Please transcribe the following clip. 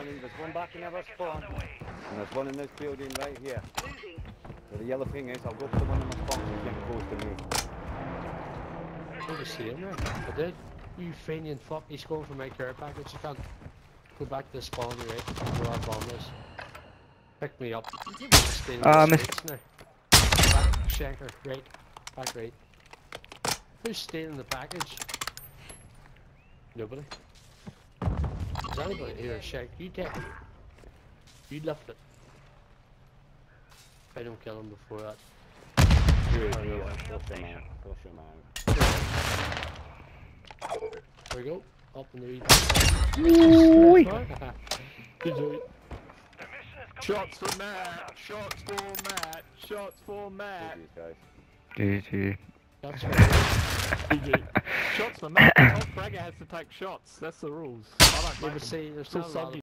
there's one back in our spawn, and there's one in this building right here. So the yellow thing is, I'll go for the one in my spawn so you can't close to me. I did see him there. I did. You Fenian fuck, he's going for my care package. You can't go back to the spawn, right? Where our bomb is. Pick me up. Missed. Now. Back, Shanker, right. Back right. Who's stealing the package? Nobody. Is anybody here, Shank? You take it. You left it. If I don't kill him before that. Push him out. Push him out. There we go. Up in the lead. Good job. Shots for Matt! Shots for Matt! Shots for Matt! GG. That's right. GG. Shots for Matt. The top fragger has to take shots. That's the rules. I don't Never like see, there's Still not a lot of soggy.